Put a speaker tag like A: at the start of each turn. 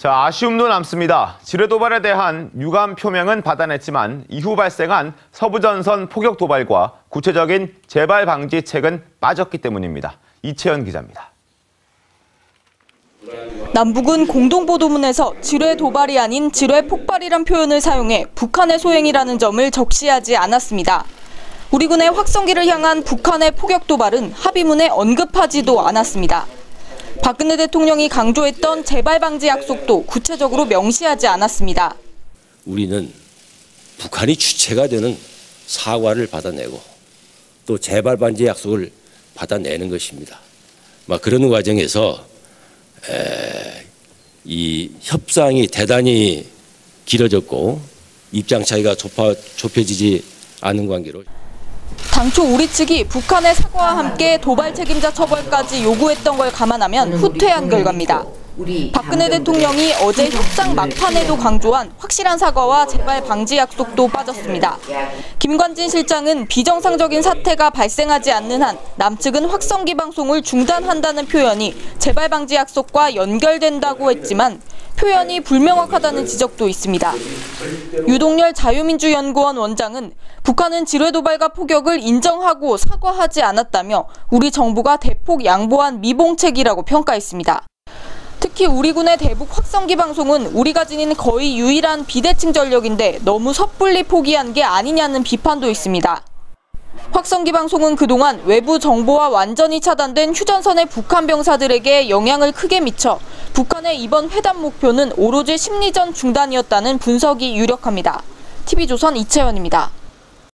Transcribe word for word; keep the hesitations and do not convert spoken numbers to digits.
A: 자, 아쉬움도 남습니다. 지뢰 도발에 대한 유감 표명은 받아냈지만 이후 발생한 서부전선 포격 도발과 구체적인 재발 방지책은 빠졌기 때문입니다. 이채연 기자입니다.
B: 남북은 공동보도문에서 지뢰 도발이 아닌 지뢰 폭발이란 표현을 사용해 북한의 소행이라는 점을 적시하지 않았습니다. 우리 군의 확성기를 향한 북한의 포격 도발은 합의문에 언급하지도 않았습니다. 박근혜 대통령이 강조했던 재발 방지 약속도 구체적으로 명시하지 않았습니다.
C: 우리는 북한이 주체가 되는 사과를 받아내고 또 재발 방지 약속을 받아내는 것입니다. 막 그러는 과정에서 에, 이 협상이 대단히 길어졌고 입장 차이가 좁아, 좁혀지지 않은 관계로
B: 당초 우리 측이 북한의 사과와 함께 도발 책임자 처벌까지 요구했던 걸 감안하면 후퇴한 결과입니다. 박근혜 대통령이 어제 협상 막판에도 강조한 확실한 사과와 재발 방지 약속도 빠졌습니다. 김관진 실장은 비정상적인 사태가 발생하지 않는 한 남측은 확성기 방송을 중단한다는 표현이 재발 방지 약속과 연결된다고 했지만 표현이 불명확하다는 지적도 있습니다. 유동열 자유민주연구원 원장은 북한은 지뢰 도발과 포격을 인정하고 사과하지 않았다며 우리 정부가 대폭 양보한 미봉책이라고 평가했습니다. 특히 우리 군의 대북 확성기 방송은 우리가 지닌 거의 유일한 비대칭 전력인데 너무 섣불리 포기한 게 아니냐는 비판도 있습니다. 확성기 방송은 그동안 외부 정보와 완전히 차단된 휴전선의 북한 병사들에게 영향을 크게 미쳐 북한의 이번 회담 목표는 오로지 심리전 중단이었다는 분석이 유력합니다. 티비조선 이채연입니다.